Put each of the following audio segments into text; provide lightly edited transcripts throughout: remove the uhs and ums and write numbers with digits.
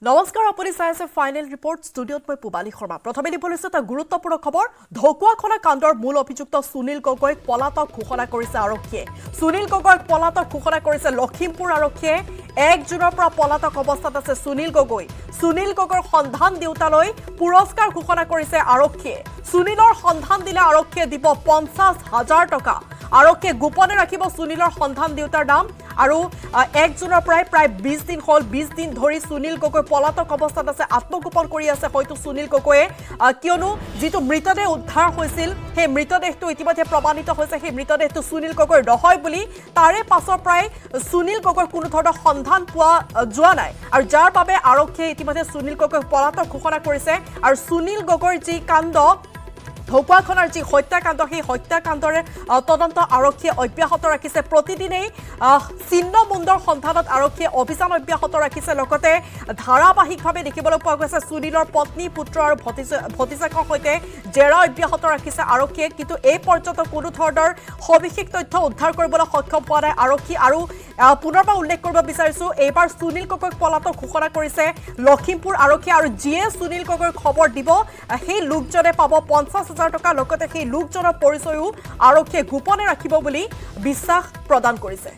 নমস্কাৰ আপুনি চাই আছে ফাইনেল ৰিপৰ্ট ষ্টুডিঅ'ত মই পুবালী শৰ্মা প্ৰথমে দিবলৈ এটা গুৰুত্বপূৰ্ণ খবৰ ঢকুৱাখনা কাণ্ডৰ মূল অভিযুক্ত সুনীল গগৈক পলাতক ঘোষণা কৰিছে আৰক্ষীয়ে সুনীল গগৈক পলাতক ঘোষণা কৰিছে লখিমপুৰ আৰক্ষীয়ে 1 জুনৰ পৰা পলাতক অৱস্থাত আছে সুনীল গগৈৰ সন্ধান দিওতালৈ পুৰস্কাৰ ঘোষণা কৰিছে আৰক্ষীয়ে সুনীলৰ সন্ধান দিলে আৰক্ষীয়ে দিব 50,000 টকা আৰক্ষীয়ে গোপনে ৰাখিব সুনীলৰ সন্ধান দিওতাৰ নাম আৰু 1 জুনৰ প্ৰায় 20 দিন হল 20 দিন ধৰি সুনীল গগৈ পলাতক অৱস্থাত আছে আত্মগোপন কৰি আছে হয়তো সুনীল গগৈয়ে কিয়নো যেটো মৃতদেহ উদ্ধাৰ হৈছিল সেই মৃতদেহটো ইতিমধ্যে প্ৰমাণিত হৈছে সেই মৃতদেহটো সুনীল গগৈৰ নহয় বুলি তাৰে পাছৰ প্ৰায় সুনীল গগৈৰ কোনো ধৰণৰ সন্ধান পোৱা যোৱা নাই আৰু যাৰ বাবে আৰক্ষীয়ে ইতিমধ্যে সুনীল গগৈক পলাতক ঘোষণা কৰিছে আৰু সুনীল গগৈৰ যি কাণ্ড ঢকুৱাখনাৰ যি হত্যাকাণ্ড সেই হত্যাকাণ্ডৰে তদন্ত আৰক্ষীয়ে অব্যাহত ৰাখিছে প্ৰতিদিনেই চিহ্নমুণ্ডৰ সন্ধানত আৰক্ষীয়ে অভিযান অব্যাহত ৰাখিছে লগতে ধাৰাবাহিকভাৱে দেখিবলৈ পোৱা গৈছে সুনীলৰ পত্নী পুত্ৰ আৰু ভতিজাকৰ সৈতে জেৰা অব্যাহত ৰাখিছে আৰক্ষীয়ে কিন্তু এই পৰ্যন্ত কোনো ধৰণৰ সবিশেষ তথ্য উদ্ধাৰ কৰিবলৈ সক্ষম হোৱা নাই আৰক্ষী আৰু পুনৰবাৰ উল্লেখ কৰিব বিচাৰিছো এইবাৰ সুনীল গগৈক পলাতক ঘোষণা কৰিছে লখিমপুৰ আৰক্ষী আৰু যিয়ে সুনীল গগৈৰ খবৰ দিব সেই লোকজনে পাব 50,000 টকা লগতে সেই লোকজনৰ পৰিচয়ও আৰক্ষীয়ে গোপনে ৰাখিব বুলি বিশ্বাস প্ৰদান কৰিছে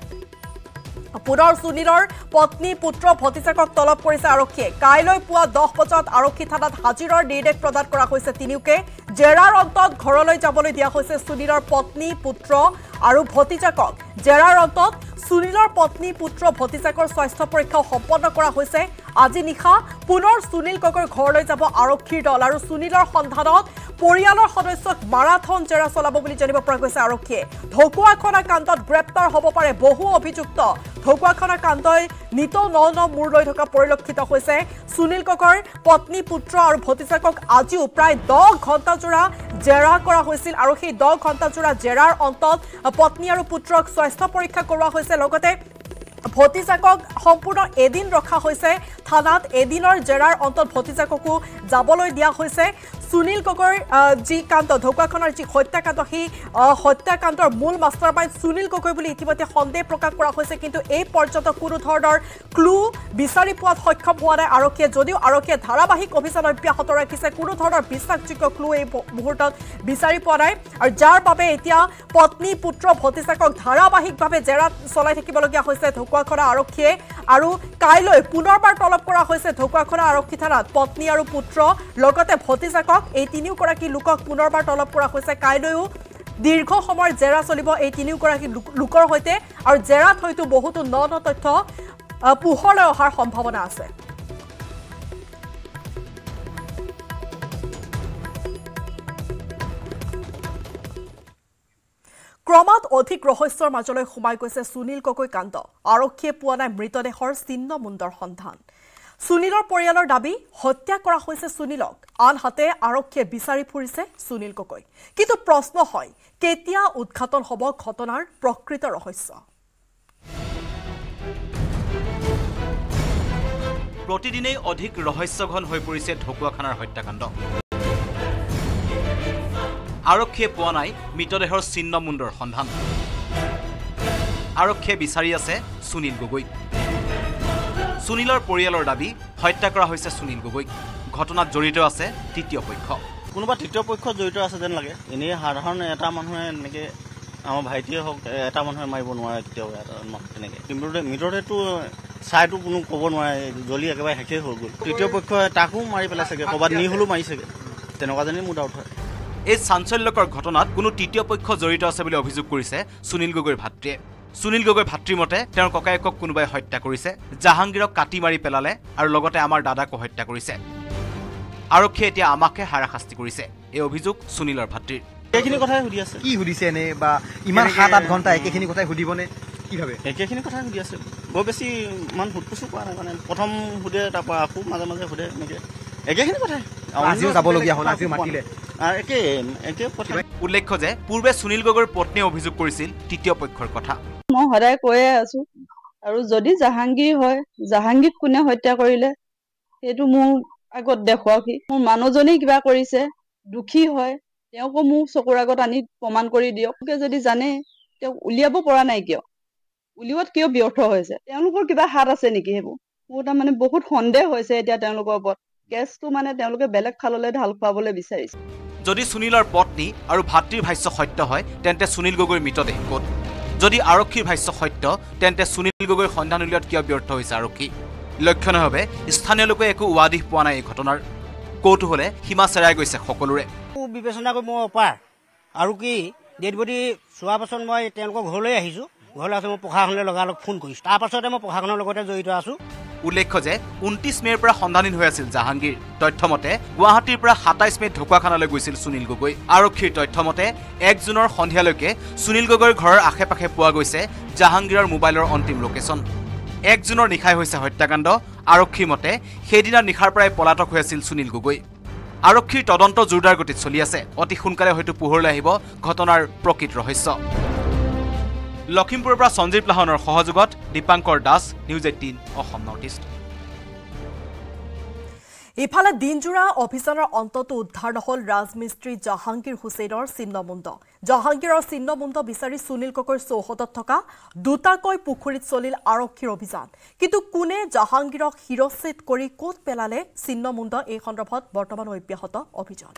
পুনৰ সুনীলৰ পত্নী পুত্ৰ ভতিজাকক তলব কৰিছে আৰক্ষীয়ে কাইলৈ পুৱা 10 বজাত আৰক্ষী থানাত হাজিৰৰ নিৰ্দেশ প্ৰদান কৰা হৈছে তিনিওকে জেৰাৰ অন্তত ঘৰলৈ যাবলৈ দিয়া হৈছে সুনীলৰ পত্নী পুত্ৰ আৰু ভতিজাকক জেৰাৰ অন্তত সুনীলৰ পত্নী পুত্ৰ ভতিজাকৰ স্বাস্থ্য পৰীক্ষা সম্পন্ন কৰা হৈছে আজি নিশা পুনৰ সুনীল গগৈৰ ঘৰলৈ যাব আৰক্ষীৰ দল আৰু সুনীলৰ সন্ধানত পৰিয়ালৰ সদস্যক মাৰাথন জেৰা চলাব বুলি জানিব পৰা গৈছে আৰক্ষীয়ে ঢকুৱাখনা কাণ্ডত গ্ৰেপ্তাৰ হ'ব পাৰে বহু অভিযুক্ত ঢকুৱাখনা কাণ্ডই নিত ন মূৰ লৈ থকা পৰিলক্ষিত হৈছে সুনীল গগৈৰ পত্নী পুত্ৰ আৰু ভতিজাকক আজিও প্ৰায় 10 ঘণ্টা জোৰা জেৰা কৰা হৈছিল আৰু সেই 10 ঘণ্টা জোৰা জেৰাৰ অন্তত পত্নী আৰু পুত্ৰক স্বাস্থ্য পৰীক্ষা কৰোৱা হৈছে লগতে ভতিজাকক সম্পূৰ্ণ এদিন ৰখা হৈছে থানাত এদিনৰ জেৰাৰ অন্তত ভতিজাককো যাবলৈ দিয়া হৈছে সুনীল গগৈৰ যি কাণ্ড ঢকুৱাখনাৰ যি হত্যাকাণ্ড সেই হত্যাকাণ্ডৰ মূল মাষ্টাৰমাইণ্ড সুনীল গগৈ বুলি ইতিমধ্যে সন্দেহ প্ৰকাশ কৰা হৈছে কিন্তু এই পৰ্যন্ত কোনো ধৰণৰ ক্লু বিচাৰি পোৱাত সক্ষম হোৱা নাই আৰক্ষীয়ে যদিও আৰক্ষীয়ে ধাৰাবাহিক অভিযান অব্যাহত ৰাখিছে কোনো ধৰণৰ বিশ্বাসযোগ্য ক্লু এই মুহূৰ্তত বিচাৰি পোৱা নাই আৰু যাৰ বাবে এতিয়া পত্নী পুত্ৰ ভতিজাকক ধাৰাবাহিকভাৱে জেৰা চলাই থাকিবলগীয়া হৈছে ঢকুৱাখনা আৰক্ষীয়ে আৰু কাইলৈ পুনৰবাৰ তলব কৰা হৈছে ঢকুৱাখনা আৰক্ষী থানাত পত্নী আৰু পুত্ৰ লগতে ভতিজাকক এই তিনিওগৰাকী লোকক পুনৰবাৰ তলব কৰা হৈছে কাইলৈও দীৰ্ঘ সময়ৰ জেৰা চলিব এই তিনিওগৰাকী লোকৰ সৈতে আৰু জেৰাত হয়তো বহুতো ন তথ্য পোহৰলৈ অহাৰ সম্ভাৱনা আছে ক্ৰমাৎ অধিক ৰহস্যৰ মাজলৈ সোমাই গৈছে সুনীল গগৈ কাণ্ড আৰক্ষীয়ে পোৱা নাই মৃতদেহৰ চিহ্নমুণ্ডৰ সন্ধান সুনীলৰ পৰিয়ালৰ দাবী হত্যা কৰা হৈছে সুনীলক আনহাতে আৰক্ষীয়ে বিচাৰি ফুৰিছে সুনীল গগৈ কিন্তু প্ৰশ্ন হয় কেতিয়া উদ্ঘাটন হ'ব ঘটনাৰ প্ৰকৃত ৰহস্য প্ৰতিদিনেই অধিক ৰহস্যঘন হৈ পৰিছে ঢকুৱাখনাৰ হত্যাকাণ্ড আৰক্ষীয়ে পোৱা নাই মৃতদেহৰ চিহ্নমুণ্ডৰ সন্ধান আৰক্ষীয়ে বিচাৰি আছে সুনীল গগৈ সুনীলৰ পৰিয়ালৰ দাবী হত্যা কৰা হৈছে সুনীল গগৈক ঘটনাত জড়িত আছে তৃতীয় পক্ষ কোনোবা তৃতীয় পক্ষ জড়িত আছে যেন লাগে এনেই সাধাৰণ এটা মানুহে এনেকৈ আমাৰ ভাইটিয়ে হওক এটা মানুহে মাৰিব নোৱাৰে কেতিয়াও তেনেকৈ মৃতদেহটো চাইটো কোনো ক'ব নোৱাৰে জ্বলি একেবাৰে শেষেই হৈ গ'ল তৃতীয় পক্ষই তাকো মাৰি পেলাইছেগৈ ক'ৰবাত নি হ'লেও মাৰিছেগৈ তেনেকুৱা যেনেই মোৰ ডাউট হয় এই চাঞ্চল্যকৰ ঘটনাত কোনো তৃতীয় পক্ষ জড়িত আছে বুলি অভিযোগ কৰিছে সুনীল গগৈৰ ভাতৃয়ে সুনীল গগৈ ভাতৃৰ মতে তেওঁৰ ককায়েকক কোনোবাই হত্যা কৰিছে জাহাংগীৰক কাটি মাৰি পেলালে আৰু লগতে আমাৰ দাদাকো হত্যা কৰিছে আৰক্ষীয়ে এতিয়া আমাকে হাৰাশাস্তি কৰিছে এই অভিযোগ সুনীলৰ ভাতৃৰ একেখিনি কথাই সুধি আছে কি সুধিছে এনে বা ইমান 7-8 ঘণ্টা একেখিনি কথাই সুধিবনে কি ভাবে একেখিনি কথাই সুধি আছে বৰ বেছি ইমান সুধপোছো কৰা নাই মানে প্ৰথম সুধে তাৰপৰা আকৌ মাজে মাজে সুধে এনেকৈ একেখিনি কথাই আজিও যাবলগীয়া হ'ল আজিও মাতিলে একে কথা উল্লেখ্য যে পূৰ্বে সুনীল গগৈৰ পত্নীয়ে অভিযোগ কৰিছিল তৃতীয় পক্ষৰ কথা মই সদায় কৈয়ে আছো আৰু যদি জাহাংগীৰ হয় জাহাংগীৰক কোনে হত্যা কৰিলে সেইটো মোৰ আগত দেখুৱাওক মোৰ মানুহজনেই কিবা কৰিছে দুখী হয় তেওঁকো মোৰ চকুৰ আগত আনি প্ৰমাণ কৰি দিয়ক যদি জানে তেওঁক উলিয়াব পৰা নাই কিয় উলিওৱাত কিয় ব্যৰ্থ হৈছে তেওঁলোকৰ কিবা হাত আছে নেকি সেইবোৰ মোৰ তাৰমানে বহুত সন্দেহ হৈছে এতিয়া তেওঁলোকৰ ওপৰত কেছটো মানে তেওঁলোকে বেলেগ খাললৈ ঢাল খুৱাবলৈ বিচাৰিছে যদি সুনীলৰ পত্নী আৰু ভাতৃৰ ভাষ্য সত্য হয় তেন্তে সুনীল গগৈৰ মৃতদেহ ক'ত যদি আৰক্ষীৰ ভাষ্য সত্য তেন্তে সুনীল গগৈৰ সন্ধান উলিওৱাত কিয় ব্যৰ্থ হৈছে আৰক্ষী লক্ষণীয়ভাৱে স্থানীয় লোকে একো উৱাদিহ পোৱা নাই এই ঘটনাৰ কৌতূহলে সীমা চেৰাই গৈছে সকলোৰে বিবেচনা কৰি মই অপাৰ আৰু কি ডেড বডি চোৱাৰ পাছত মই তেওঁলোকৰ ঘৰলৈ আহিছোঁ ঘৰলৈ আছোঁ মই প্ৰশাসনলৈ লগালগ ফোন কৰিছোঁ তাৰ পাছতে মই প্ৰশাসনৰ লগতে জড়িত আছোঁ উল্লেখ্য যে 29 মেৰ পৰা সন্ধানহীন হৈ আছিল জাহাংগীৰ তথ্যমতে গুৱাহাটীৰ পৰা 27 মেত ঢকুৱাখানালৈ গৈছিল সুনীল গগৈ আৰক্ষীৰ তথ্যমতে 1 জুনৰ সন্ধিয়ালৈকে সুনীল গগৈৰ ঘৰৰ আশে-পাশে পোৱা গৈছে জাহাংগীৰৰ মোবাইলৰ অন্তিম লোকেশ্যন 1 জুনৰ নিশাই হৈছে হত্যাকাণ্ড আৰক্ষীৰ মতে সেইদিনা নিশাৰ পৰাই পলাতক হৈ আছিল সুনীল গগৈ আৰক্ষীৰ তদন্ত জোৰদাৰ গতিত চলি আছে অতি সোনকালে হয়তো পোহৰলৈ আহিব ঘটনাৰ প্ৰকৃত ৰহস্য লখিমপুৰৰ পৰা সঞ্জীৱ লাহনৰ সহযোগত Dipankar Das news 18 Assam north east ইফালে দিনজোৰা অভিযানৰ অন্তত উদ্ধাৰ নহল ৰাজমিস্ত্ৰী জাহাংগীৰ হুছেইনৰ চিহ্নমুণ্ড জাহাংগীৰৰ চিহ্নমুণ্ড বিচাৰি সুনীল গগৈৰ চৌহদত থকা দুটাকৈ পুখুৰীত চলিল আৰক্ষীৰ অভিযান কিন্তু কোনে জাহাংগীৰক শিৰচ্ছেদ কৰি ক'ত পেলালে চিহ্নমুণ্ড এই সন্দৰ্ভত বৰ্তমান অব্যাহত অভিযান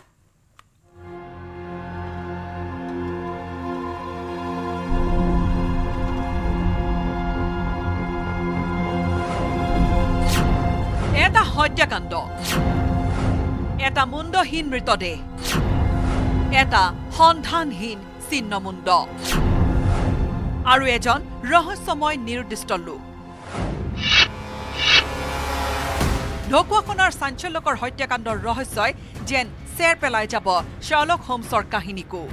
এটা হত্যাকাণ্ড এটা মুণ্ডহীন মৃতদেহ এটা সন্ধানহীন চিহ্নমুণ্ড আৰু এজন ৰহস্যময় নিৰ্দিষ্ট লোক ঢকুৱাখানাৰ চাঞ্চল্যকৰ হত্যাকাণ্ডৰ ৰহস্যই যেন চেৰ পেলাই যাব শ্বাৰ্লক হোমছৰ কাহিনীকো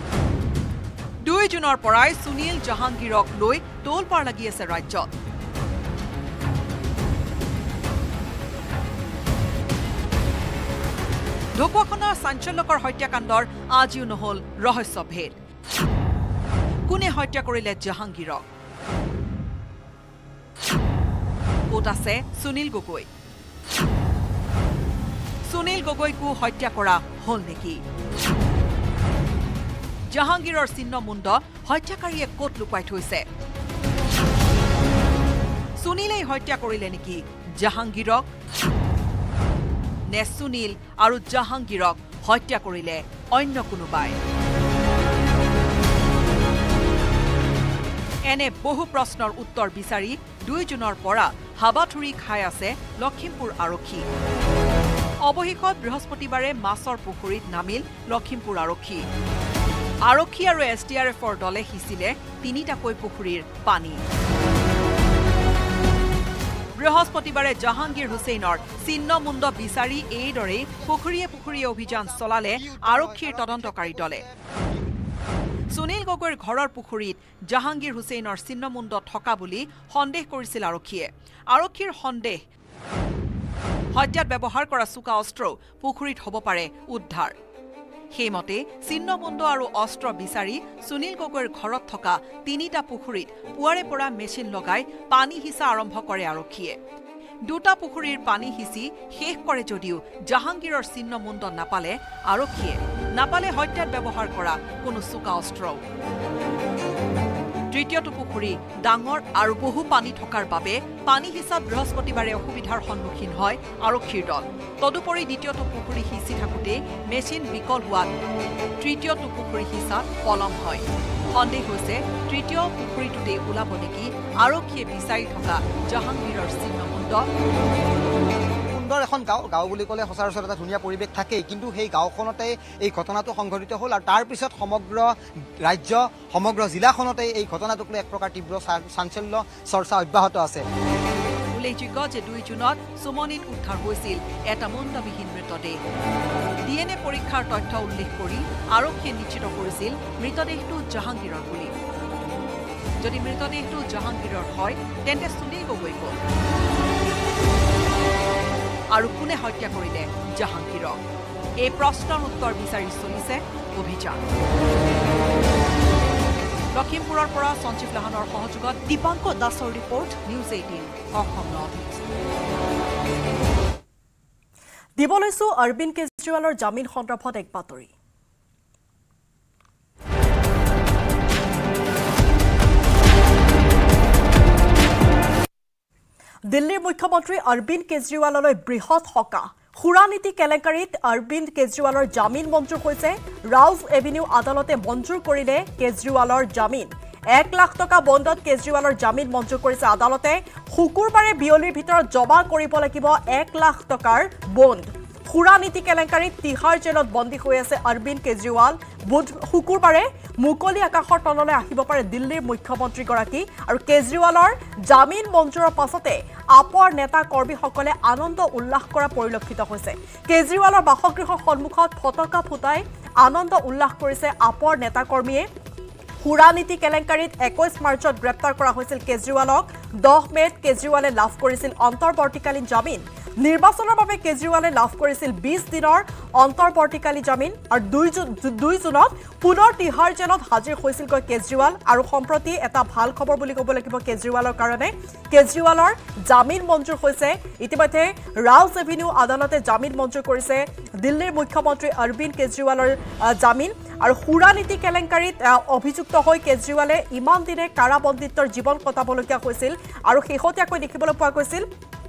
2 জুনৰ পৰাই সুনীল জাহাংগীৰক লৈ তোলপাৰ লাগি আছে ৰাজ্যত ঢকুৱাখানাৰ চাঞ্চল্যকৰ হত্যাকাণ্ডৰ আজিও নহল ৰহস্যভেদ কোনে হত্যা কৰিলে জাহাংগীৰক ক'ত আছে সুনীল গগৈ সুনীল গগৈকো হত্যা কৰা হল নেকি জাহাংগীৰৰ চিহ্নমুণ্ড হত্যাকাৰীয়ে ক'ত লুকাই থৈছে সুনীলেই হত্যা কৰিলে নেকি জাহাংগীৰক নে সুনীল আৰু জাহাংগীৰক হত্যা কৰিলে অন্য কোনোবাই এনে বহু প্ৰশ্নৰ উত্তৰ বিচাৰি 2 জুনৰ পৰা হাবাথুৰি খাই আছে লখিমপুৰ আৰক্ষী অৱশেষত বৃহস্পতিবাৰে মাছৰ পুখুৰীত নামিল লখিমপুৰ আৰক্ষী আৰু SDRFৰ দলে সিঁচিলে 3টাকৈ পুখুৰীৰ পানী বৃহস্পতিবাৰে জাহাংগীৰ হুছেইনৰ চিহ্নমুণ্ড বিচাৰি এইদৰে পুখুৰীয়ে অভিযান চলালে আৰক্ষীৰ তদন্তকাৰী দলে সুনীল গগৈৰ ঘৰৰ পুখুৰীত জাহাংগীৰ হুছেইনৰ চিহ্নমুণ্ড থকা বুলি সন্দেহ কৰিছিল আৰক্ষীৰ সন্দেহ হত্যাত ব্যৱহাৰ কৰা চোকা অস্ত্ৰ পুখুৰীত হ'ব পাৰে উদ্ধাৰ সেইমতে চিহ্নমুণ্ড আৰু অস্ত্ৰ বিচাৰি সুনীল গগৈৰ ঘৰত থকা 3টা পুখুৰীত পুৱাৰে পৰা মেচিন লগাই পানী হিচা আৰম্ভ কৰে আৰক্ষীয়ে 2টা পুখুৰীৰ পানী হিচি শেষ কৰে যদিও জাহাংগীৰৰ চিহ্নমুণ্ড নাপালে আৰক্ষীয়ে নাপালে হত্যাত ব্যৱহাৰ কৰা কোনো চোকা অস্ত্ৰ তৃতীয়টো পুখুৰী ডাঙৰ আৰু বহু পানী থকাৰ বাবে পানী হিচাপ বৃহস্পতিবাৰে অসুবিধাৰ সন্মুখীন হয় আৰক্ষীৰ দল তদুপৰি দ্বিতীয়টো পুখুৰী হিচি থাকোঁতে মেচিন বিকল হোৱাত তৃতীয়টো পুখুৰী হিচাপ পলম হয় সন্দেহ হৈছে তৃতীয় পুখুৰীটোতে ওলাব নেকি আৰক্ষীয়ে বিচাৰি থকা জাহাংগীৰৰ চিহ্নমুণ্ড সুন্দৰ এখন গাঁও বুলি ক'লে সচৰাচৰ এটা ধুনীয়া পৰিৱেশ থাকেই কিন্তু সেই গাঁওখনতে এই ঘটনাটো সংঘটিত হ'ল আৰু তাৰ পিছত সমগ্ৰ ৰাজ্য সমগ্ৰ জিলাখনতে এই ঘটনাটোক লৈ এক প্ৰকাৰ তীব্ৰ চাঞ্চল্য চৰ্চা অব্যাহত আছে উল্লেখযোগ্য যে 2 জুনত সুমনিত উদ্ধাৰ হৈছিল এটা মুণ্ডবিহীন মৃতদেহ DNA পৰীক্ষাৰ তথ্য উল্লেখ কৰি আৰক্ষীয়ে নিশ্চিত কৰিছিল মৃতদেহটো জাহাংগীৰৰ বুলি যদি মৃতদেহটো জাহাংগীৰৰ হয় তেন্তে সুনীল গগৈ ক'ত আৰু কোনে হত্যা কৰিলে জাহাংগীৰক এই প্ৰশ্নৰ উত্তৰ বিচাৰি চলিছে অভিযান লখিমপুৰৰ পৰা সঞ্জীৱ লাহনৰ সহযোগত দীপাংকৰ দাসৰ report news 18 Assam north east দিব লৈছো অৰবিন্দ কেজৰিৱালৰ জামিন সন্দৰ্ভত এক বাতৰি দিল্লীৰ মুখ্যমন্ত্ৰী অৰবিন্দ কেজৰিৱাললৈ বৃহৎ সকাহ খুৰানীতি কেলেংকাৰীত অৰবিন্দ কেজৰিৱালৰ জামিন মঞ্জুৰ হৈছে ৰাউজ এভিনিউ আদালতে মঞ্জুৰ কৰিলে কেজৰিৱালৰ জামিন 1 লাখ টকা বণ্ডত কেজৰিৱালৰ জামিন মঞ্জুৰ কৰিছে আদালতে শুকুৰবাৰে বিয়লিৰ ভিতৰত জমা কৰিব লাগিব 1 লাখ টকাৰ বণ্ড খুৰানীতি কেলেংকাৰীত তিহাৰ জেলত বন্দী হৈ আছে অৰবিন্দ কেজৰিৱাল শুকুৰবাৰে মুকলি আকাশৰ তললৈ আহিব পাৰে দিল্লীৰ মুখ্যমন্ত্ৰীগৰাকী আৰু কেজৰিৱালৰ জামিন মঞ্জুৰৰ পাছতে আপৰ নেতা কৰ্মীসকলে আনন্দ উল্লাস কৰা পৰিলক্ষিত হৈছে কেজৰিৱালৰ বাসগৃহৰ সন্মুখত ফটকা ফুটাই আনন্দ উল্লাস কৰিছে আপৰ নেতা কৰ্মীয়ে খুৰানীতি কেলেংকাৰীত 21 মাৰ্চত গ্ৰেপ্তাৰ কৰা হৈছিল কেজৰিৱালক 10 মেত কেজৰিৱালে লাভ কৰিছিল অন্তৰ্বৰ্তীকালীন জামিন নিৰ্বাচনৰ বাবে কেজৰিৱালে লাভ কৰিছিল 20 দিনৰ অন্তৰ্বৰ্তীকালী জামিন আৰু 2 জুনত পুনৰ তিহাৰ জেলত হাজিৰ হৈছিল কেজৰিৱাল আৰু সম্প্ৰতি এটা ভাল খবৰ বুলি ক'ব লাগিব কেজৰিৱালৰ কাৰণে কেজৰিৱালৰ জামিন মঞ্জুৰ হৈছে ইতিমধ্যে ৰাউজ এভিনিউ আদালতে জামিন মঞ্জুৰ কৰিছে দিল্লীৰ মুখ্যমন্ত্ৰী অৰবিন্দ কেজৰিৱালৰ জামিন আৰু খুৰানীতি কেলেংকাৰীত অভিযুক্ত হৈ কেজৰিৱালে ইমান দিনে কাৰাবন্দীত্বৰ জীৱন কটাবলগীয়া হৈছিল আৰু শেহতীয়াকৈ দেখিবলৈ পোৱা গৈছিল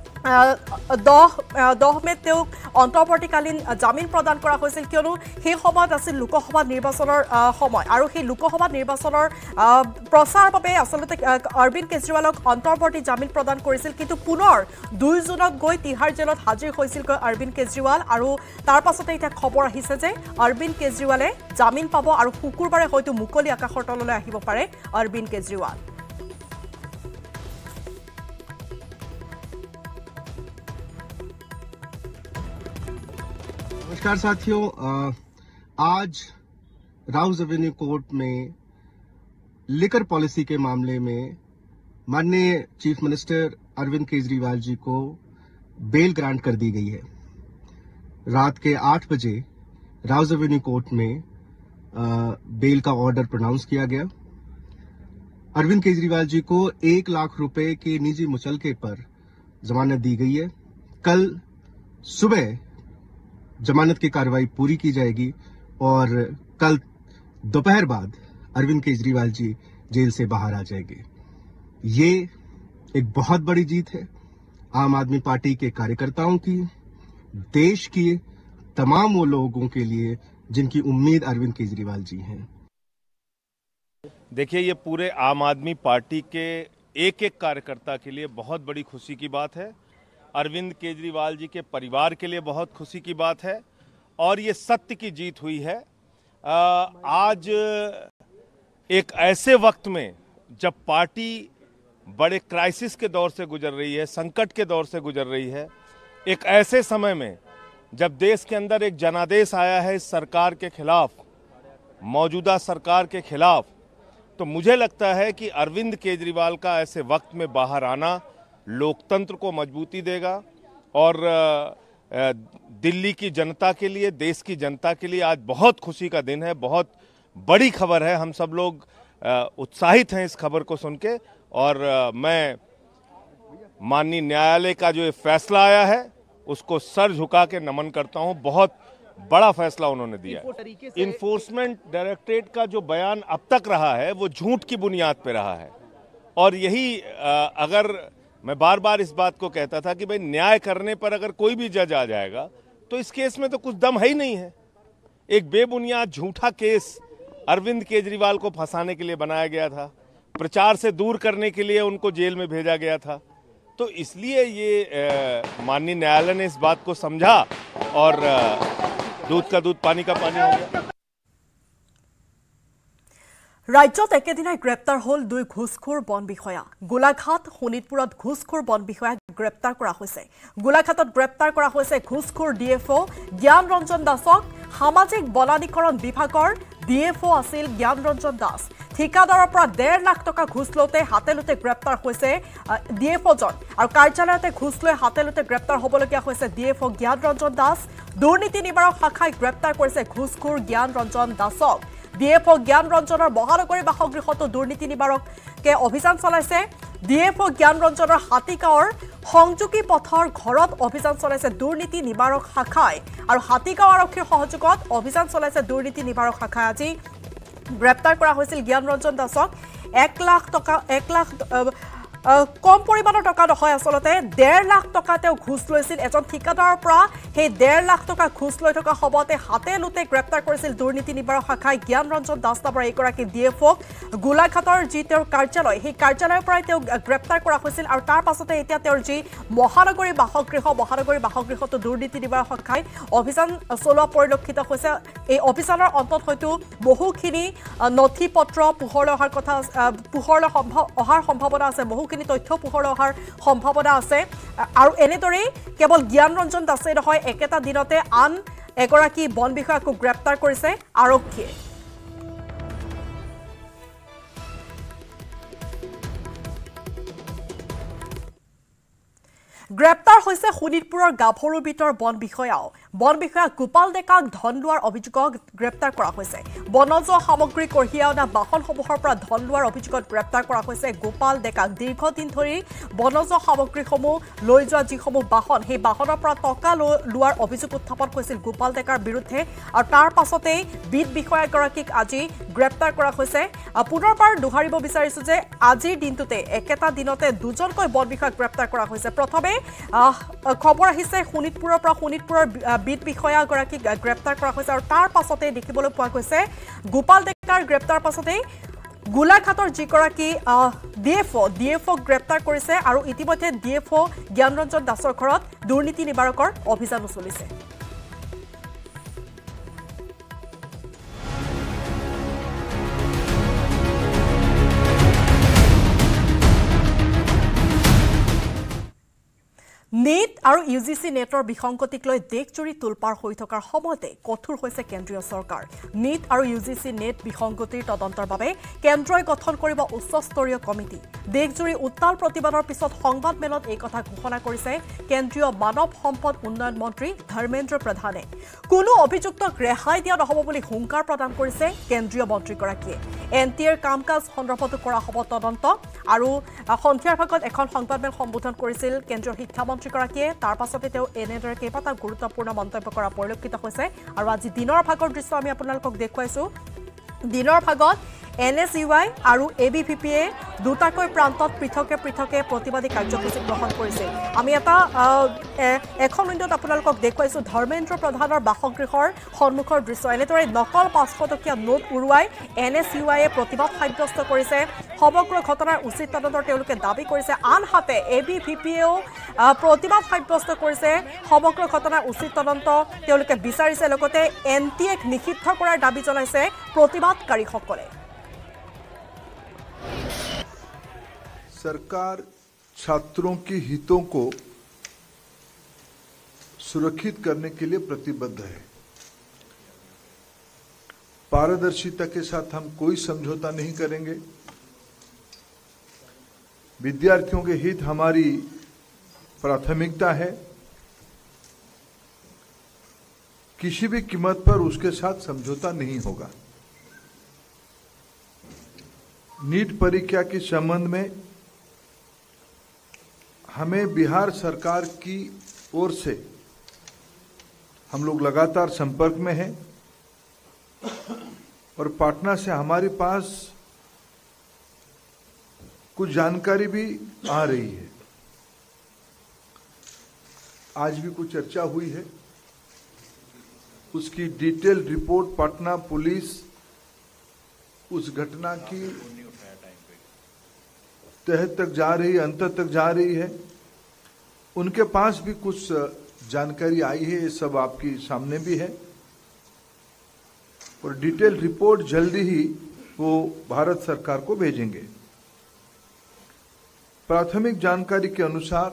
10 মেত তেওঁক অন্তৰ্বৰ্তীকালীন জামিন প্ৰদান কৰা হৈছিল কিয়নো সেই সময়ত আছিল লোকসভা নিৰ্বাচনৰ সময় আৰু সেই লোকসভা নিৰ্বাচনৰ প্ৰচাৰৰ বাবে আচলতে অৰবিন্দ কেজৰিৱালক অন্তৰ্বৰ্তী জামিন প্ৰদান কৰিছিল কিন্তু পুনৰ 2 জুনত গৈ তিহাৰ জেলত হাজিৰ হৈছিল অৰবিন্দ কেজৰিৱাল আৰু তাৰ পাছতে এটা খবৰ আহিছে যে অৰবিন্দ কেজৰিৱালে জামিন পাব আৰু শুকুৰবাৰে হয়তো মুকলি আকাশৰ তললৈ আহিব পাৰে অৰবিন্দ কেজৰিৱাল नमस्कार साथियों आज राउज एवेन्यू कोर्ट में लिकर पॉलिसी के मामले में माननीय चीफ मिनिस्टर अरविंद केजरीवाल जी को बेल ग्रांट कर दी गई है रात के 8 बजे राउज एवेन्यू कोर्ट में बेल का ऑर्डर प्रोनाउंस किया गया अरविंद केजरीवाल जी को 1 लाख रुपए के निजी मुचलके पर जमानत दी गई है कल सुबह जमानत की कार्रवाई पूरी की जाएगी और कल दोपहर बाद अरविंद केजरीवाल जी जेल से बाहर आ जाएंगे ये एक बहुत बड़ी जीत है आम आदमी पार्टी के कार्यकर्ताओं की देश की तमाम वो लोगों के लिए जिनकी उम्मीद अरविंद केजरीवाल जी हैं देखिए ये पूरे आम आदमी पार्टी के एक कार्यकर्ता के लिए बहुत बड़ी खुशी की बात है अरविंद केजरीवाल जी के परिवार के लिए बहुत खुशी की बात है और ये सत्य की जीत हुई है आज एक ऐसे वक्त में जब पार्टी बड़े क्राइसिस के दौर से गुजर रही है संकट के दौर से गुजर रही है एक ऐसे समय में जब देश के अंदर एक जनादेश आया है इस सरकार के खिलाफ मौजूदा सरकार के खिलाफ तो मुझे लगता है कि अरविंद केजरीवाल का ऐसे वक्त में बाहर आना लोकतंत्र को मजबूती देगा और दिल्ली की जनता के लिए देश की जनता के लिए आज बहुत खुशी का दिन है बहुत बड़ी खबर है हम सब लोग उत्साहित हैं इस खबर को सुन के और मैं माननीय न्यायालय का जो ये फैसला आया है उसको सर झुका के नमन करता हूं बहुत बड़ा फैसला उन्होंने दिया है इन्फोर्समेंट डायरेक्टरेट का जो बयान अब तक रहा है वो झूठ की बुनियाद पे रहा है और यही अगर मैं बार बार इस बात को कहता था कि भाई न्याय करने पर अगर कोई भी जज आ जाएगा तो इस केस में तो कुछ दम है ही नहीं है एक बेबुनियाद झूठा केस अरविंद केजरीवाल को फंसाने के लिए बनाया गया था प्रचार से दूर करने के लिए उनको जेल में भेजा गया था तो इसलिए ये माननीय न्यायालय ने इस बात को समझा और दूध का दूध पानी का पानी हो गया राज्যত একেদিনাই গ্ৰেপ্তাৰ হল 2 ঘুষখোৰ বন বিষয়া গোলাঘাট শোণিতপুৰত ঘুষখোৰ বন বিষয়া গ্ৰেপ্তাৰ কৰা হৈছে গোলাঘাটত গ্ৰেপ্তাৰ কৰা হৈছে ঘুষখোৰ ডিএফও জ্ঞান ৰঞ্জন দাসক সামাজিক বনানীকৰণ বিভাগৰ ডিএফও আছিল জ্ঞান ৰঞ্জন দাস ঠিকাদাৰৰ পৰা 1.5 লাখ টকা ঘুষ লওঁতে হাতেলুতে গ্ৰেপ্তাৰ হৈছে ডিএফওজন আৰু কাৰ্যালয়তে ঘুষ লৈ হাতেলুতে গ্ৰেপ্তাৰ হ'বলগীয়া হৈছে ডিএফও জ্ঞান ৰঞ্জন দাস দুৰ্নীতি নিবাৰক শাখাই গ্ৰেপ্তাৰ কৰিছে ঘুষখোৰ জ্ঞান ৰঞ্জন দাসক ডিএফও জ্ঞান ৰঞ্জনৰ মহানগৰী বাসগৃহতো দুৰ্নীতি নিবাৰকে অভিযান চলাইছে ডিএফও জ্ঞান ৰঞ্জনৰ হাতীগাঁৱৰ সংযোগী পথৰ ঘৰত অভিযান চলাইছে দুৰ্নীতি নিবাৰক শাখাই আৰু হাতীগাঁও আৰক্ষীৰ সহযোগত অভিযান চলাইছে দুৰ্নীতি নিবাৰক শাখাই আজি গ্ৰেপ্তাৰ কৰা হৈছিল জ্ঞান ৰঞ্জন দাসক 1 লাখ কম পৰিমাণৰ টকা নহয় আচলতে 1.5 লাখ টকা তেওঁ ঘুষ লৈছিল এজন ঠিকাদাৰৰ পৰা সেই 1.5 লাখ টকা ঘুষ লৈ থকা সময়তে হাতে লুটে গ্ৰেপ্তাৰ কৰিছিল দুৰ্নীতি নিবাৰক শাখাই জ্ঞান ৰঞ্জন দাস নামৰ এইগৰাকী ডিএফঅ'ক গোলাঘাটৰ যি তেওঁৰ কাৰ্যালয় সেই কাৰ্যালয়ৰ পৰাই তেওঁ গ্ৰেপ্তাৰ কৰা হৈছিল আৰু তাৰ পাছতে এতিয়া তেওঁৰ যি মহানগৰী বাসগৃহতো দুৰ্নীতি নিবাৰক শাখাই অভিযান চলোৱা পৰিলক্ষিত হৈছে এই অভিযানৰ অন্তত হয়তো বহুখিনি নথি পত্ৰ পোহৰলৈ অহাৰ সম্ভাৱনা আছে বহুখিনি তথ্য পোহৰলৈ অহাৰ সম্ভাৱনা আছে আৰু এনেদৰেই কেৱল জ্ঞান ৰঞ্জন দাসে নহয় একেটা দিনতে আন এগৰাকী বন বিষয়াকো গ্ৰেপ্তাৰ কৰিছে আৰক্ষীয়ে গ্ৰেপ্তাৰ হৈছে শোণিতপুৰৰ গাভৰু বিটৰ বন বিষয়া গোপাল ডেকাক ধন লোৱাৰ অভিযোগত গ্ৰেপ্তাৰ কৰা হৈছে বনজ সামগ্ৰী কঢ়িয়াই অনা বাহনসমূহৰ পৰা ধন লোৱাৰ অভিযোগত গ্ৰেপ্তাৰ কৰা হৈছে গোপাল ডেকাক দীৰ্ঘদিন ধৰি বনজ সামগ্ৰীসমূহ লৈ যোৱা যিসমূহ বাহন সেই বাহনৰ পৰা টকা লোৱাৰ অভিযোগ উত্থাপন হৈছিল গোপাল ডেকাৰ বিৰুদ্ধে আৰু তাৰ পাছতেই বিট বিষয়াগৰাকীক আজি গ্ৰেপ্তাৰ কৰা হৈছে পুনৰবাৰ দোহাৰিব বিচাৰিছো যে আজিৰ দিনটোতে একেটা দিনতে দুজনকৈ বন বিষয়াক গ্ৰেপ্তাৰ কৰা হৈছে প্ৰথমে খবৰ আহিছে শোণিতপুৰৰ বিট বিষয়াগৰাকীক গ্ৰেপ্তাৰ কৰা হৈছে আৰু তাৰ পাছতে দেখিবলৈ পোৱা গৈছে গোপাল ডেকাৰ গ্ৰেপ্তাৰ পাছতেই গোলাঘাটৰ যিগৰাকী ডিএফঅ'ক গ্ৰেপ্তাৰ কৰিছে আৰু ইতিমধ্যে ডিএফঅ' জ্ঞান ৰঞ্জন দাসৰ ঘৰত দুৰ্নীতি নিবাৰকৰ অভিযানো চলিছে নীট আৰু ইউজিচি নেটৰ বিসংগতিক লৈ দেশজুৰি তোলপাৰ হৈ থকাৰ সময়তে কঠোৰ হৈছে কেন্দ্ৰীয় চৰকাৰ নীট আৰু ইউজিচি নেট বিসংগতিৰ তদন্তৰ বাবে কেন্দ্ৰই গঠন কৰিব উচ্চস্তৰীয় কমিটি দেশজুৰি উত্তাল প্ৰতিবাদৰ পিছত সংবাদমেলত এই কথা ঘোষণা কৰিছে কেন্দ্ৰীয় মানৱ সম্পদ উন্নয়ন মন্ত্ৰী ধৰ্মেন্দ্ৰ প্ৰধানে কোনো অভিযুক্তক ৰেহাই দিয়া নহ'ব বুলি হুংকাৰ প্ৰদান কৰিছে কেন্দ্ৰীয় মন্ত্ৰীগৰাকীয়ে এনটিএৰ কাম-কাজ সন্দৰ্ভতো কৰা হ'ব তদন্ত আৰু সন্ধিয়াৰ ভাগত এখন সংবাদমেল সম্বোধন কৰিছিল কেন্দ্ৰীয় শিক্ষামন্ত্ৰীগৰাকীয়ে তাৰ পাছতে তেওঁ এনেদৰে কেইবাটা গুৰুত্বপূৰ্ণ মন্তব্য কৰা পৰিলক্ষিত হৈছে আৰু আজি দিনৰ ভাগৰ দৃশ্য আমি আপোনালোকক দেখুৱাইছো দিনৰ ভাগত NSUI আৰু ABVP-য়ে দুটাকৈ প্ৰান্তত পৃথকে প্ৰতিবাদী কাৰ্যসূচী গ্ৰহণ কৰিছিল আমি এখন উইণ্ডত আপোনালোকক দেখুৱাইছো ধৰ্মেন্দ্ৰ প্ৰধানৰ বাসগৃহৰ সন্মুখৰ দৃশ্য এনেদৰে নকল 500 টকীয়া নোট উৰুৱাই NSUI-য়ে প্ৰতিবাদ সাব্যস্ত কৰিছে সমগ্ৰ ঘটনাৰ উচিত তদন্তৰ তেওঁলোকে দাবী কৰিছে আনহাতে ABVP-য়েও প্ৰতিবাদ সাব্যস্ত কৰিছে সমগ্ৰ ঘটনাৰ উচিত তদন্ত তেওঁলোকে বিচাৰিছে লগতে NTAক নিষিদ্ধ কৰাৰ দাবী জনাইছে প্ৰতিবাদকাৰীসকলে सरकार छात्रों के हितों को सुरक्षित करने के लिए प्रतिबद्ध है पारदर्शिता के साथ हम कोई समझौता नहीं करेंगे विद्यार्थियों के हित हमारी प्राथमिकता है किसी भी कीमत पर उसके साथ समझौता नहीं होगा नीट परीक्षा के संबंध में हमें बिहार सरकार की ओर से हम लोग लगातार संपर्क में हैं और पटना से हमारे पास कुछ जानकारी भी आ रही है आज भी कुछ चर्चा हुई है उसकी डिटेल रिपोर्ट पटना पुलिस उस घटना की तह तक जा रही है अंत तक जा रही है उनके पास भी कुछ जानकारी आई है ये सब आपके सामने भी है और डिटेल रिपोर्ट जल्दी ही वो भारत सरकार को भेजेंगे प्राथमिक जानकारी के अनुसार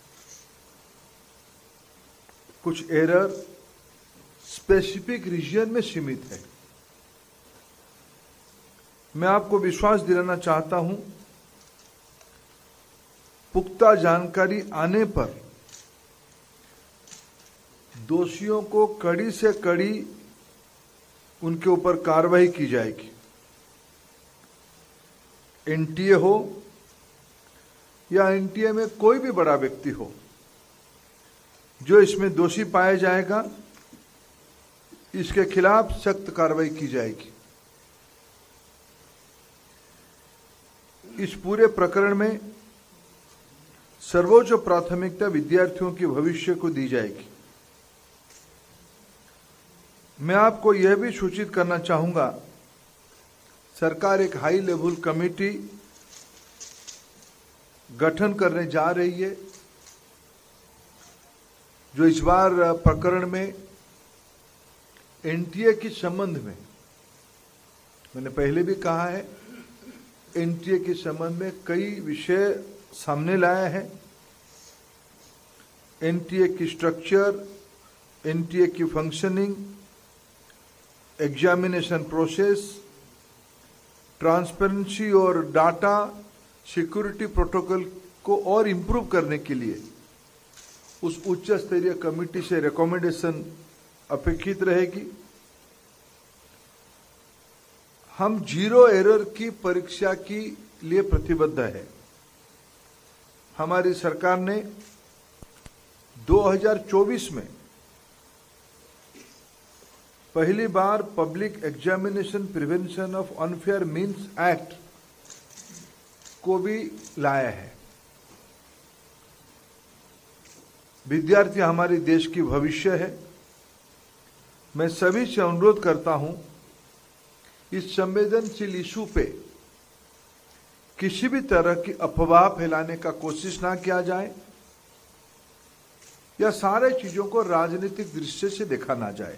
कुछ एरर स्पेसिफिक रीजन में सीमित है मैं आपको विश्वास दिलाना चाहता हूं पुख्ता जानकारी आने पर दोषियों को कड़ी से कड़ी उनके ऊपर कार्रवाई की जाएगी एनटीए हो या एनटीए में कोई भी बड़ा व्यक्ति हो जो इसमें दोषी पाया जाएगा इसके खिलाफ सख्त कार्रवाई की जाएगी इस पूरे प्रकरण में सर्वोच्च प्राथमिकता विद्यार्थियों के भविष्य को दी जाएगी। मैं आपको यह भी सूचित करना चाहूंगा, सरकार एक हाई लेवल कमेटी गठन करने जा रही है, जो इस बार प्रकरण में एनटीए के संबंध में, मैंने पहले भी कहा है, एनटीए के संबंध में कई विषय सामने लाया है। एनटीए की स्ट्रक्चर, एनटीए की फंक्शनिंग, एग्जामिनेशन प्रोसेस, ट्रांसपेरेंसी और डाटा सिक्योरिटी प्रोटोकॉल को और इम्प्रूव करने के लिए उस उच्च स्तरीय कमेटी से रिकमेंडेशन अपेक्षित रहेगी। हम जीरो एरर की परीक्षा के लिए प्रतिबद्ध है। हमारी सरकार ने 2024 में पहली बार public examination prevention of unfair means act को भी लाया है। विद्यार्थी हमारे देश की भविष्य है। मैं सभी से अनुरोध करता हूं, इस संवेदनशील इशू पे किसी भी तरह की अफवाह फैलाने का कोशिश ना किया जाए या सारे चीजों को राजनीतिक दृष्टि से देखा ना जाए।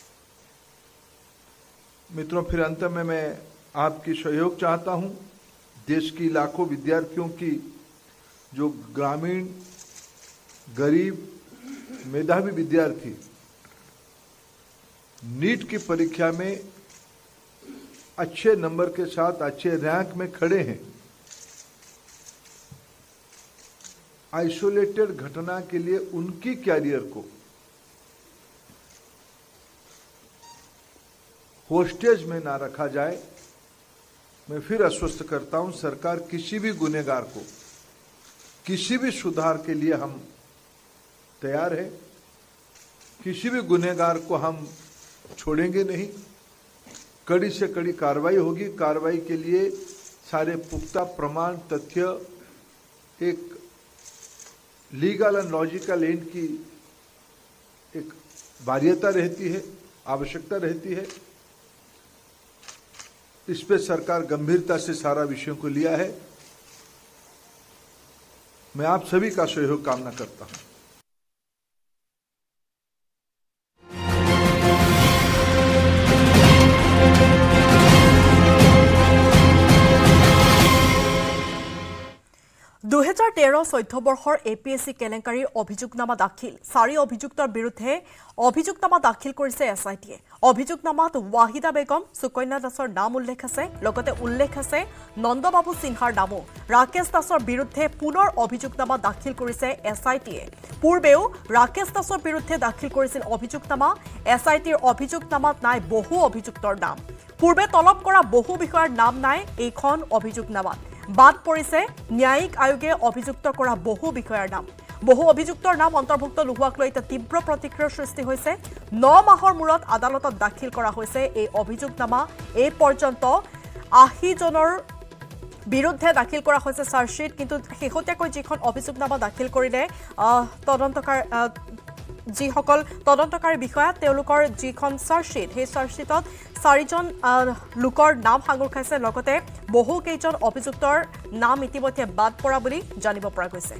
मित्रों, फिर अंत में मैं आपकी सहयोग चाहता हूं। देश की लाखों विद्यार्थियों की, जो ग्रामीण, गरीब, मेधावी विद्यार्थी नीट की परीक्षा में अच्छे नंबर के साथ अच्छे रैंक में खड़े हैं, आइसोलेटेड घटना के लिए उनकी कैरियर को होस्टेज में ना रखा जाए। मैं फिर आश्वस्त करता हूं, सरकार किसी भी गुनहगार को, किसी भी सुधार के लिए हम तैयार है। किसी भी गुनहगार को हम छोड़ेंगे नहीं। कड़ी से कड़ी कार्रवाई होगी। कार्रवाई के लिए सारे पुख्ता प्रमाण, तथ्य, एक लीगल एंड लॉजिकल एंड की एक बाध्यता रहती है, आवश्यकता रहती है। इस पे सरकार गंभीरता से सारा विषयों को लिया है। मैं आप सभी का सहयोग कामना करता हूं। দুহেজাৰ 13-14 বৰ্ষৰ APSC কেলেংকাৰীৰ অভিযোগনামা দাখিল। 4 অভিযুক্তৰ বিৰুদ্ধে অভিযোগনামা দাখিল কৰিছে SITয়ে। অভিযোগনামাত ৱাহিদা বেগম, সুকন্যা দাসৰ নাম উল্লেখ আছে। লগতে উল্লেখ আছে নন্দবাবু সিনহাৰ নামো। ৰাকেশ দাসৰ বিৰুদ্ধে পুনৰ অভিযোগনামা দাখিল কৰিছে SITয়ে। পূৰ্বেও ৰাকেশ দাসৰ বিৰুদ্ধে দাখিল কৰিছিল অভিযোগনামা। SITৰ অভিযোগনামাত নাই বহু অভিযুক্তৰ নাম। পূৰ্বে তলব কৰা বহু বিষয়ৰ নাম নাই এইখন অভিযোগনামাত। বাদ পৰিছে ন্যায়িক আয়োগে অভিযুক্ত কৰা বহু বিষয়ৰ নাম। বহু অভিযুক্তৰ নাম অন্তৰ্ভুক্ত নোহোৱাক লৈ এটা তীব্ৰ প্ৰতিক্ৰিয়াৰ সৃষ্টি হৈছে। 9 মাহৰ মূৰত আদালতত দাখিল কৰা হৈছে এই অভিযোগনামা। এই পৰ্যন্ত 80 জনৰ বিৰুদ্ধে দাখিল কৰা হৈছে চাৰ্জশ্বিট। কিন্তু শেহতীয়াকৈ যিখন অভিযোগনামা দাখিল কৰিলে যিসকল তদন্তকাৰী বিষয়া, তেওঁলোকৰ যিখন চাৰ্জশ্বিট, সেই চাৰ্জশ্বিটত 4জন লোকৰ নাম সাঙুৰ খাইছে। লগতে বহু কেইজন অভিযুক্তৰ নাম ইতিমধ্যে বাদ পৰা বুলি জানিব পৰা গৈছে।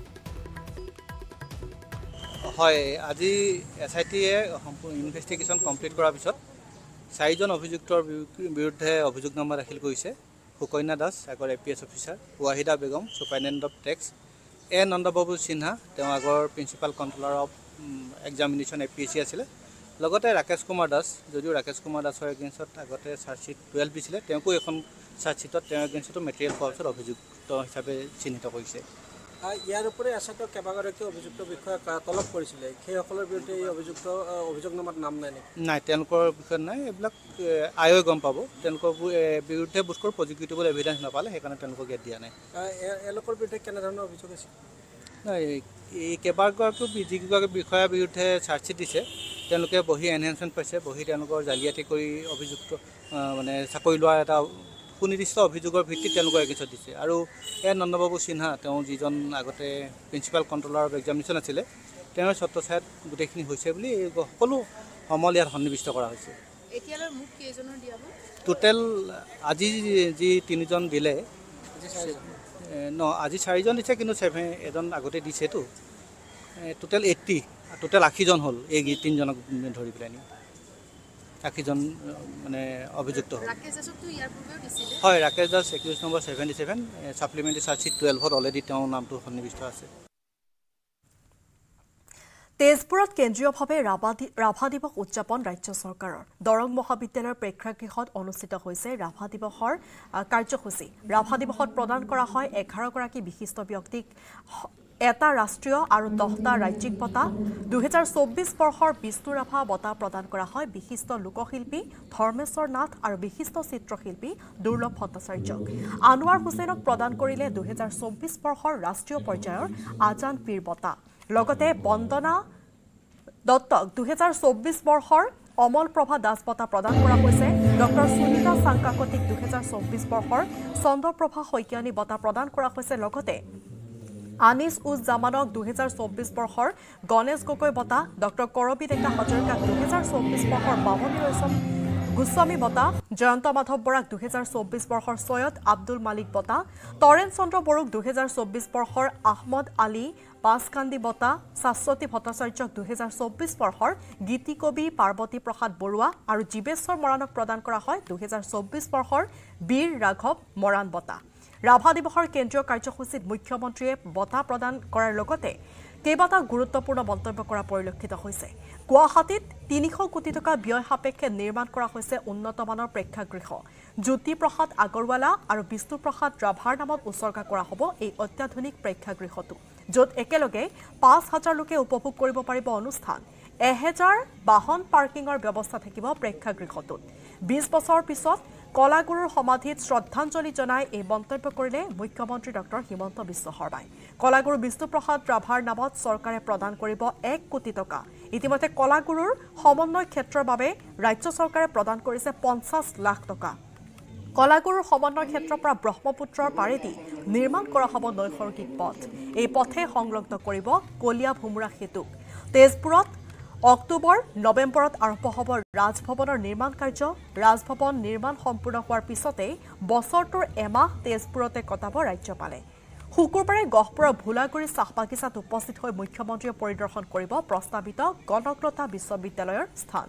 হয়, আজি SITয়ে ইনভেষ্টিগেশ্যন কমপ্লিট কৰাৰ পিছত 4জন অভিযুক্তৰ বিৰুদ্ধে অভিযোগনামা দাখিল কৰিছে। সুকন্যা দাস, আগৰ APS officer; Wahida Begum, superintendent of tax; Nandababu Sinha, তেওঁ আগৰ principal controller of examination APSC আছিলে। লগতে ৰাকেশ কুমাৰ দাস, যদিও ৰাকেশ কুমাৰ দাসৰ এগেইনষ্টত আগতে চাৰ্জশ্বিট 12 দিছিলে, তেওঁকো এখন চাৰ্জশ্বিটত তেওঁৰ এগেইনষ্টতো মেটেৰিয়েল পোৱাৰ পিছত অভিযুক্ত হিচাপে চিহ্নিত কৰিছে। ইয়াৰ উপৰি SITক কেইবাগৰাকী অভিযুক্ত বিষয়াক তলব কৰিছিলে, সেইসকলৰ বিৰুদ্ধে এই অভিযোগনামাত নাম নাই নেকি? নাই, তেওঁলোকৰ বিষয়ত নাই। এইবিলাক আয়োগে গম পাব। তেওঁলোকৰ বিৰুদ্ধে বোধকৰোঁ প্ৰজিকিউটিবল এভিডেঞ্চ নাপালে, সেইকাৰণে তেওঁলোকক ইয়াত দিয়া নাই। এওঁলোকৰ বিৰুদ্ধে কেনেধৰণৰ অভিযোগ আছে? নাই, এই কেইবাগৰাকী যিকেইগৰাকী বিষয়াৰ বিৰুদ্ধে চাৰ্জশ্বিট দিছে, তেওঁলোকে বহি এনহেঞ্চমেণ্ট পাইছে, বহি তেওঁলোকৰ জালিয়াতি কৰি অভিযুক্ত মানে চাকৰি লোৱাৰ এটা সুনিৰ্দিষ্ট অভিযোগৰ ভিত্তিত তেওঁলোকৰ এগেইনষ্টত দিছে আৰু এ নন্দবাবু সিনহা তেওঁ যিজন আগতে প্ৰিন্সিপাল কণ্ট্ৰলাৰ অফ এক্সামিনেশ্যন আছিলে তেওঁৰ ছত্ৰছায়াত গোটেইখিনি হৈছে বুলি সকলো সমল ইয়াত সন্নিৱিষ্ট কৰা হৈছে এতিয়ালৈ মুখ কেইজনৰ দিয়াব টোটেল আজি যি 3জন দিলে আজি 4জন দিছে কিন্তু 7 এজন আগতে দিছেতো টোটেল 80 টোটেল 80জন হ'ল এই 3জনক ধৰি পেলাই 80জন মানে অভিযুক্ত হ'ল ৰাকেশ দাসকতো ইয়াৰ পূৰ্বেও দিছিলে হয় Rakesh Das accused number 77 supplementary chargesheet 12ত অলৰেডি তেওঁৰ নামটো সন্নিৱিষ্ট আছে তেজপুৰত কেন্দ্ৰীয়ভাৱে ৰাভা দিৱস উদযাপন ৰাজ্য চৰকাৰৰ দৰং মহাবিদ্যালয়ৰ প্ৰেক্ষাগৃহত অনুষ্ঠিত হৈছে ৰাভা দিৱসৰ কাৰ্যসূচী ৰাভা দিৱসত প্ৰদান কৰা হয় 11গৰাকী বিশিষ্ট ব্যক্তিক এটা ৰাষ্ট্ৰীয় আৰু 10টা ৰাজ্যিক বঁটা 2024 বৰ্ষৰ বিষ্ণু ৰাভা বঁটা প্ৰদান কৰা হয় বিশিষ্ট লোকশিল্পী ধৰ্মেশ্বৰ নাথ আৰু বিশিষ্ট চিত্ৰশিল্পী দুৰ্লভ ভট্টাচাৰ্যক আনোৱাৰ হুছেইনক প্ৰদান কৰিলে 2024 বৰ্ষৰ ৰাষ্ট্ৰীয় পৰ্যায়ৰ আজান পীৰ বঁটা লগতে বন্দনা দত্তক 2024 বৰ্ষৰ অমল প্ৰভা দাস বঁটা প্ৰদান কৰা হৈছে ডক্টৰ সুনীতা চাংকাকতিক 2024 বৰ্ষৰ চন্দ্ৰপ্ৰভা শইকীয়ানী বঁটা প্ৰদান কৰা হৈছে লগতে আনিছ উজ জামানক 2024 বৰ্ষৰ গণেশ গগৈ বঁটা ডক্টৰ কৰবী ডেকা হাজৰিকাক 2024 বৰ্ষৰ বামনী ৰৈচম গোস্বামী বঁটা জয়ন্ত মাধৱ বৰাক 2024 বৰ্ষৰ সৈয়দ আব্দুল মালিক বঁটা তৰেণ চন্দ্ৰ বড়োক 2024 বৰ্ষৰ আহমদ আলী পাঁচকান্দি বঁটা শাশ্বতী ভট্টাচাৰ্যক 2024 বৰ্ষৰ গীতি কবি পাৰ্বতী প্ৰসাদ বৰুৱা আৰু জীৱেশ্বৰ মৰাণক প্ৰদান কৰা হয় 2024 বৰ্ষৰ বীৰ ৰাঘৱ মৰাণ বঁটা ৰাভা দিৱসৰ কেন্দ্ৰীয় কাৰ্যসূচীত মুখ্যমন্ত্ৰীয়ে বঁটা প্ৰদান কৰাৰ লগতে কেইবাটাও গুৰুত্বপূৰ্ণ মন্তব্য কৰা পৰিলক্ষিত হৈছে গুৱাহাটীত 300 কোটি টকা ব্যয় সাপেক্ষে নিৰ্মাণ কৰা হৈছে উন্নতমানৰ প্ৰেক্ষাগৃহ জ্যোতিপ্ৰসাদ আগৰৱালা আৰু বিষ্ণুপ্ৰসাদ ৰাভাৰ নামত উৎসৰ্গা কৰা হ'ব এই অত্যাধুনিক প্ৰেক্ষাগৃহটো য'ত একেলগে 5000 লোকে উপভোগ কৰিব পাৰিব অনুষ্ঠান 1000 বাহন পাৰ্কিঙৰ ব্যৱস্থা থাকিব প্ৰেক্ষাগৃহটোত 20 বছৰ পিছত কলাগুৰুৰ সমাধিত শ্ৰদ্ধাঞ্জলি জনাই এই মন্তব্য কৰিলে মুখ্যমন্ত্ৰী ডক্টৰ হিমন্ত বিশ্ব শৰ্মাই কলাগুৰু বিষ্ণুপ্ৰসাদ ৰাভাৰ নামত চৰকাৰে প্ৰদান কৰিব 1 কোটি টকা ইতিমধ্যে কলাগুৰুৰ সমন্বয় ক্ষেত্ৰৰ বাবে ৰাজ্য চৰকাৰে প্ৰদান কৰিছে 50 লাখ টকা কলাগুৰুৰ সমন্বয় ক্ষেত্ৰৰ পৰা ব্ৰহ্মপুত্ৰৰ পাৰেদি নিৰ্মাণ কৰা হ'ব নৈসৰ্গিক পথ এই পথে সংলগ্ন কৰিব কলিয়া ভুমুৰা সেতুক তেজপুৰত অক্টোবৰ নৱেম্বৰত আৰম্ভ হ'ব ৰাজভৱনৰ নিৰ্মাণ কাৰ্য ৰাজভৱন নিৰ্মাণ সম্পূৰ্ণ হোৱাৰ পিছতেই বছৰটোৰ এমাহ তেজপুৰতে কটাব ৰাজ্যপালে শুকুৰবাৰে গহপুৰৰ ভোলাগুৰি চাহ বাগিচাত উপস্থিত হৈ মুখ্যমন্ত্ৰীয়ে পৰিদৰ্শন কৰিব প্ৰস্তাৱিত গণকলতা বিশ্ববিদ্যালয়ৰ স্থান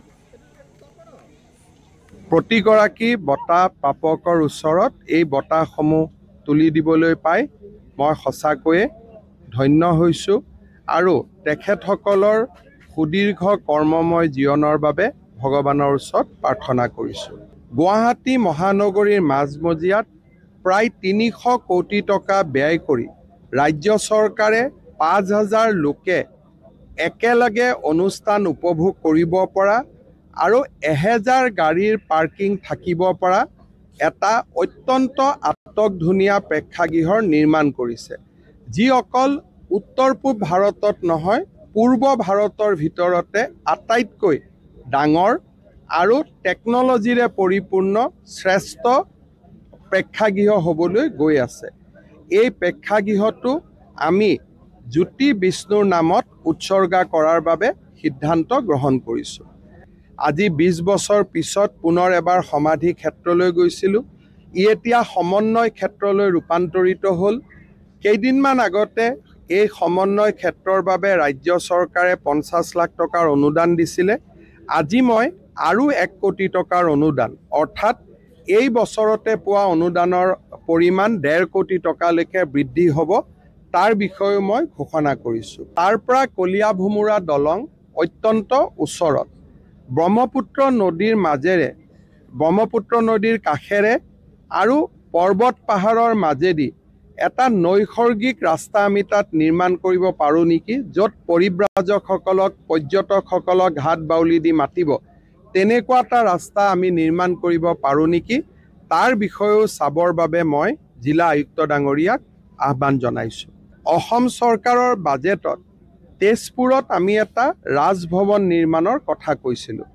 প্ৰতিগৰাকী বঁটা প্ৰাপকৰ ওচৰত এই বঁটাসমূহ তুলি দিবলৈ পাই মই সঁচাকৈয়ে ধন্য হৈছোঁ আৰু তেখেতসকলৰ সুদীৰ্ঘ কৰ্মময় জীৱনৰ বাবে ভগৱানৰ ওচৰত প্ৰাৰ্থনা কৰিছোঁ গুৱাহাটী মহানগৰীৰ মাজমজিয়াত প্ৰায় 300 কোটি টকা ব্যয় কৰি ৰাজ্য চৰকাৰে 5000 লোকে একেলগে অনুষ্ঠান উপভোগ কৰিব পৰা আৰু 1000 গাড়ীৰ পাৰ্কিং থাকিব পৰা এটা অত্যন্ত আটকধুনীয়া প্ৰেক্ষাগৃহৰ নিৰ্মাণ কৰিছে যি অকল উত্তৰ পূব ভাৰতত নহয় পূৰ্ব ভাৰতৰ ভিতৰতে আটাইতকৈ ডাঙৰ আৰু টেকনলজিৰে পৰিপূৰ্ণ শ্ৰেষ্ঠ প্ৰেক্ষাগৃহ হ'বলৈ গৈ আছে এই প্ৰেক্ষাগৃহটো আমি জ্যোতি বিষ্ণুৰ নামত উৎসৰ্গা কৰাৰ বাবে সিদ্ধান্ত গ্ৰহণ কৰিছোঁ আজি 20 বছৰ পিছত পুনৰ এবাৰ সমাধি ক্ষেত্ৰলৈ গৈছিলোঁ এতিয়া সমন্বয় ক্ষেত্ৰলৈ ৰূপান্তৰিত হ'ল কেইদিনমান আগতে এই সমন্বয় ক্ষেত্ৰৰ বাবে ৰাজ্য চৰকাৰে 50 লাখ টকাৰ অনুদান দিছিলে আজি মই আৰু 1 কোটি টকাৰ অনুদান অৰ্থাৎ এই বছৰতে পোৱা অনুদানৰ পৰিমাণ 1.5 কোটি টকালৈকে বৃদ্ধি হ'ব তাৰ বিষয়ে মই ঘোষণা কৰিছোঁ তাৰ পৰা কলিয়া ভুমুৰা দলং অত্যন্ত ওচৰত ব্ৰহ্মপুত্ৰ নদীৰ মাজেৰে ব্ৰহ্মপুত্ৰ নদীৰ কাষেৰে আৰু পৰ্বত পাহাৰৰ মাজেদি এটা নৈসৰ্গিক ৰাস্তা আমি তাত নিৰ্মাণ কৰিব পাৰোঁ নেকি য'ত পৰিব্ৰাজকসকলক পৰ্যটকসকলক ঘাট বাউলি দি মাতিব তেনেকুৱা এটা ৰাস্তা আমি নিৰ্মাণ কৰিব পাৰোঁ নেকি তাৰ বিষয়েও চাবৰ বাবে মই জিলা আয়ুক্ত ডাঙৰীয়াক আহ্বান জনাইছোঁ অসম চৰকাৰৰ বাজেটত তেজপুৰত আমি এটা ৰাজভৱন নিৰ্মাণৰ কথা কৈছিলোঁ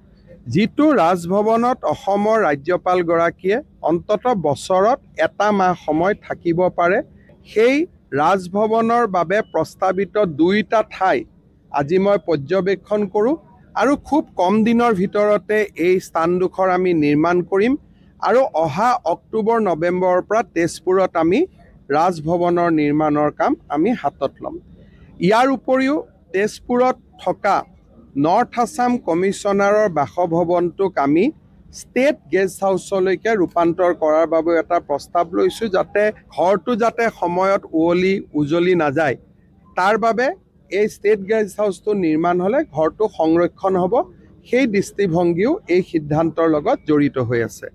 যিটো ৰাজভৱনত অসমৰ ৰাজ্যপালগৰাকীয়ে অন্তত বছৰত এটা মাহ সময় থাকিব পাৰে সেই ৰাজভৱনৰ বাবে প্ৰস্তাৱিত 2টা ঠাই আজি মই পৰ্যবেক্ষণ কৰোঁ আৰু খুব কম দিনৰ ভিতৰতে এই স্থানডোখৰ আমি নিৰ্মাণ কৰিম আৰু অহা অক্টোবৰ নৱেম্বৰৰ পৰা তেজপুৰত আমি ৰাজভৱনৰ নিৰ্মাণৰ কাম আমি হাতত ল'ম ইয়াৰ উপৰিও তেজপুৰত থকা নৰ্থ আছাম কমিশনাৰৰ বাসভৱনটোক আমি ষ্টেট গেষ্ট হাউচলৈকে ৰূপান্তৰ কৰাৰ বাবে এটা প্ৰস্তাৱ লৈছোঁ যাতে ঘৰটো যাতে সময়ত উজলি নাযায় তাৰ বাবে এই ষ্টেট গেষ্ট হাউচটো নিৰ্মাণ হ'লে ঘৰটো সংৰক্ষণ হ'ব সেই দৃষ্টিভংগীও এই সিদ্ধান্তৰ লগত জড়িত হৈ আছে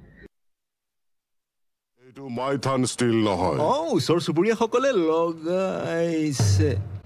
এইটো মাইথান ষ্টিল নহয় ওচৰ চুবুৰীয়াসকলে লগাইছে